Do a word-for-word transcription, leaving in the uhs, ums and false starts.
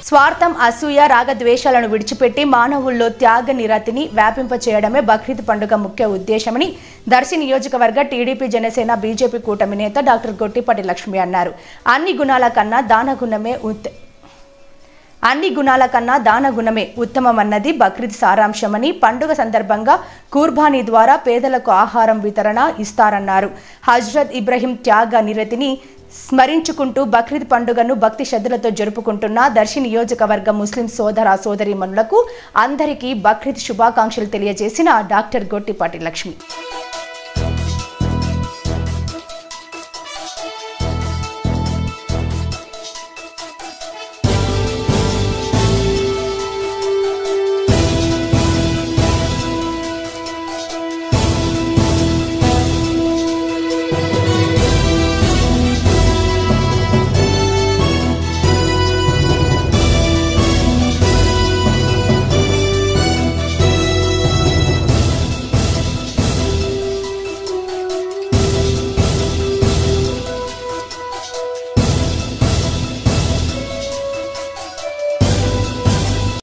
స్వార్థం, అసూయ, రాగద్వేషాలను విడిచిపెట్టి మానవుల్లో త్యాగ నిరతిని వ్యాపింపచేయడమే బక్రీద్ పండుగ ముఖ్య ఉద్దేశమని దర్శి నియోజకవర్గ టీడీపీ, జనసేన, బీజేపీ కూటమి నేత డాక్టర్ గొట్టిపాటి లక్ష్మి అన్నారు. అన్ని గుణాల కన్నా దాన గుణమే అన్ని గుణాల కన్నా దాన గుణమే ఉత్తమమన్నది బక్రీద్ సారాంశమని, పండుగ సందర్భంగా కుర్బానీ ద్వారా పేదలకు ఆహారం వితరణ ఇస్తారన్నారు. హజ్రత్ ఇబ్రహీం త్యాగ నిరతిని స్మరించుకుంటూ బక్రీద్ పండుగను భక్తి శ్రద్ధలతో జరుపుకుంటున్న దర్శి నియోజకవర్గ ముస్లిం సోదర సోదరీమణులకు అందరికీ బక్రీద్ శుభాకాంక్షలు తెలియజేసిన డాక్టర్ గొట్టిపాటి లక్ష్మి.